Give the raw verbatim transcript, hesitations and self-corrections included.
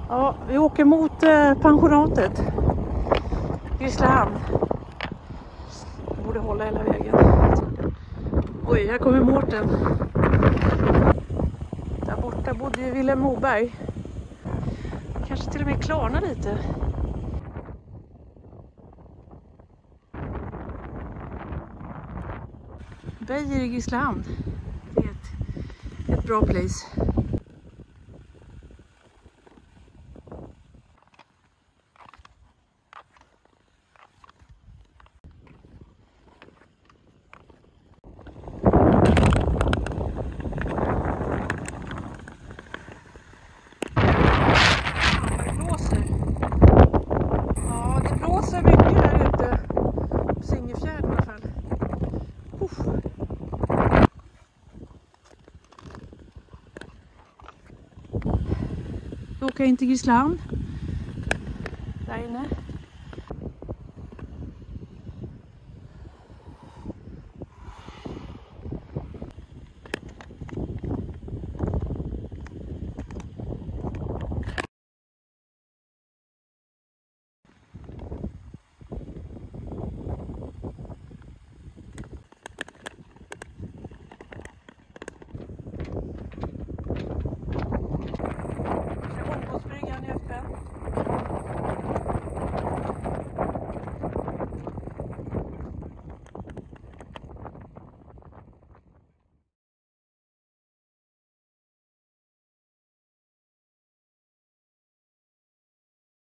Ja, vi åker mot eh, pensionatet. Grisslehamn. Jag borde hålla hela vägen. Oj, här kommer Mårten. Där borta bodde ju Willem Moberg. Kanske till och med klarna lite. Beijer i Grisslehamn. Det är ett, ett bra place. Vi åker in till Grisslehamn. Där inne.